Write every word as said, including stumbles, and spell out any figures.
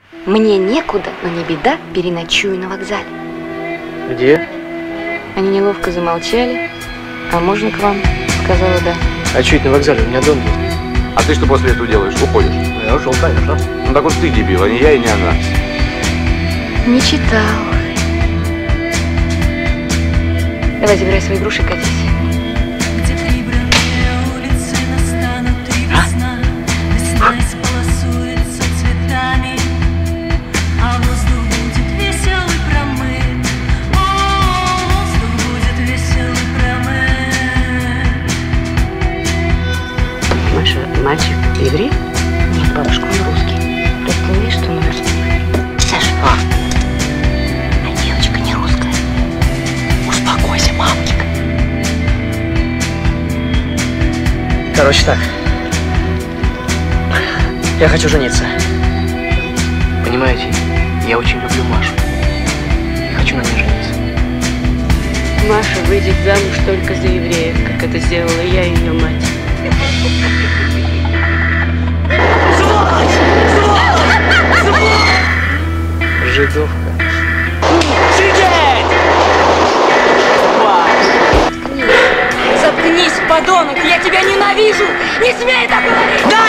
Мне некуда, но не беда, переночую на вокзале. Где? Они неловко замолчали. А можно к вам? Сказала да. А чуть на вокзале, у меня дом есть. А ты что после этого делаешь? Уходишь? Я ушел, конечно. Ну так вот ты дебил, а не я и не она. Не читал. Давай, забирай свои груши и катись. Маша, мальчик еврей? Нет, бабушка, он русский. Просто не видишь, что он русский? Саша, а? А девочка не русская. Успокойся, мамочка. Короче так. Я хочу жениться. Понимаете, я очень люблю Машу. И хочу на ней жениться. Маша выйдет замуж только за евреев, как это сделала я и ее мать. Сволочь! Сволочь! Сволочь! Жидовка. Сидеть! Заткнись, подонок! Я тебя ненавижу! Не смей так говорить! Да!